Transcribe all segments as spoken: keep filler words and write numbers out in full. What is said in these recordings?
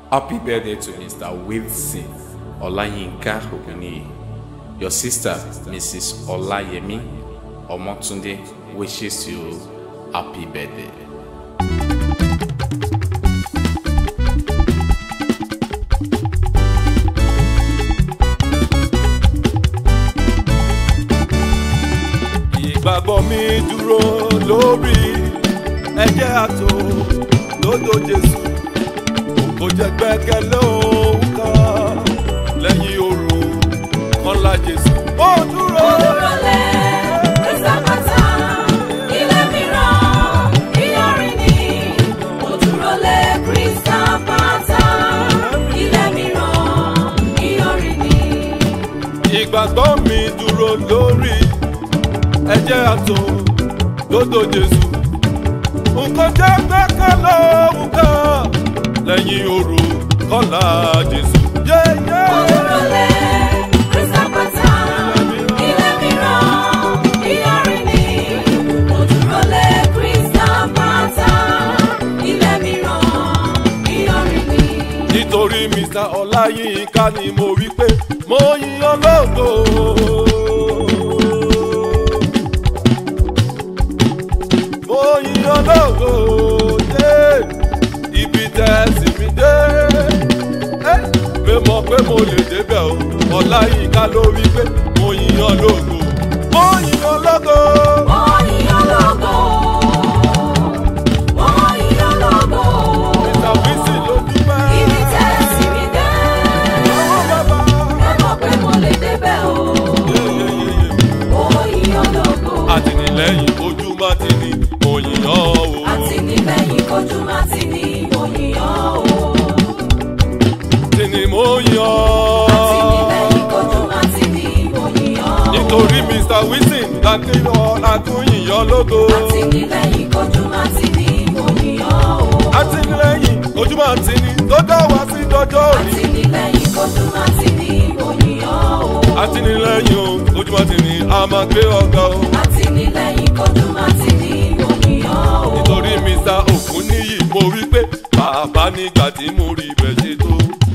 Happy birthday to Mister Wilson Olayinka Oguniyi. Your sister, Missus Olayemi Omotunde, wishes you happy birthday. Ìgbàgbọ́ mi dúró lórí ẹ̀jẹ̀ àtò lódò Jésù. Kò jẹ́ gbẹ́kẹ̀lé òun kan lẹ́yìn òru kọ́lá Jésù. Ó dúró. Ó dúró lé ìsàpàtà ilé mìíràn ìyọrin ni. Ó dúró lé ìsàpàtà ilé mìíràn ìyọrin ni. Ìgbàgbọ́ mi dúró lórí ẹ̀jẹ̀ àtò lódò Jésù. Nǹkan jẹ́ gbẹ́kẹ̀lé òun kan lẹ́yìn òru kọ́lá Jésù. Ó dúró lé ìsàpàtà ilé mìíràn ìyọrin ni. Ó dúró lé ìsàpàtà ilé mìíràn ìyọrin ni. Nítorí Mister Ọláyínká ni mo wí pé mo yìn ọ́ lógo. Mo yìn ọ́ lógo. Ibi tẹ́ sì mí dé. Pé mọ̀ pé mo lè débẹ̀ o. Ọláyínká ló wí pé mo yìn ọ́ lógo. Mo yìn ọ́ lógo. Mo yìn ọ́ lógo. Mo yìn ọ́ lógo. Mister Wilson ló dúpẹ́. Ibi tẹ́ sì mí dé. Ọwọ́ bàbá. Ẹ mọ̀ pé mo lè débẹ̀ o. Mo yìn ọ́ lógo. Àtìlẹ́yìn ojú má ti ní mo yìn ọ́ o. Àtìlẹ́yìn kojú má ti ní mo yìn ọ́ o. Tí ni mo yìn ọ́. Àtìlẹ́yìn kojú má ti ní mo yìn ọ́ o. Nítorí Mister Wilson láti lọ àtúnyìnyàn lógo. Àtìlẹ́yìn kojú má ti ní mo yìn ọ́ o. Àtìlẹ́yìn ojú má ti ní tó dá wá sí dọjọ́ òní. Àtìlẹ́yìn kojú má ti ní mo yìn ọ́ o. Àtìlẹ́yìn o ojú má ti ní a máa gbé ọ̀gá o. Àtìlẹ́yìn kojú má ti ní mo yìn ọ́ o. Nítorí Mister Ògúnníyì mo rí pé bàbá nígbà tí mo rí ibẹ̀ ṣe tó.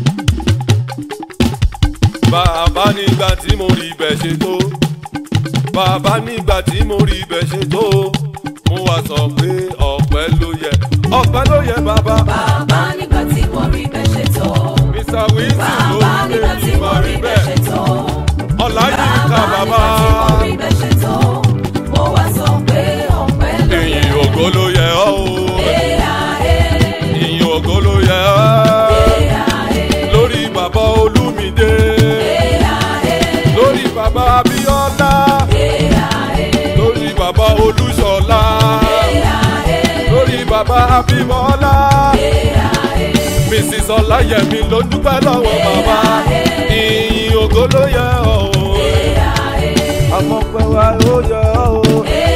Bàbá nígbà tí mo rí ibẹ̀ ṣe tó. Bàbá nígbà tí mo rí ibẹ̀ ṣe tó. Mo wá sọ pé ọpẹ́ ló yẹ ọpẹ́ ló yẹ bàbá. Bàbá nígbà tí mo rí bẹ́ẹ̀ ṣe tó. Mister Wilson ló Bàbá ní nígbà tí èyí mo máa rí rí bẹ́ẹ̀ ṣe bẹ́ẹ̀. tó. Ọláyínká bàbá. Bàbá nígbà tí mo rí bẹ́ẹ̀ ṣe tó. Mo wá sọ pé ọpẹ́ ló yẹ. Ìyìn ògo ló yẹ ọ́ o. Ẹ̀yà ẹ̀. Ìyìn ògo ló yẹ ọ́. Ẹ̀yà ẹ̀. Lórí bàbá Olúmídé. Ẹ̀yà ẹ̀. Lórí bàbá Abíọ́lá. Ẹ̀yà ẹ̀. Lórí bàbá Olúṣọlá. Ẹ̀yà ẹ̀. Lórí bàbá Abímbọ́lá. Ẹ̀yà ẹ̀. Missus Ọláyẹmí ló dúpẹ́ lọ́wọ́ bàbá. Ìyìn ògo ló yẹ ọ́ o. Ẹ̀yà ẹ̀. Àmọ́ pẹ́ wá ló yẹ ọ́ o.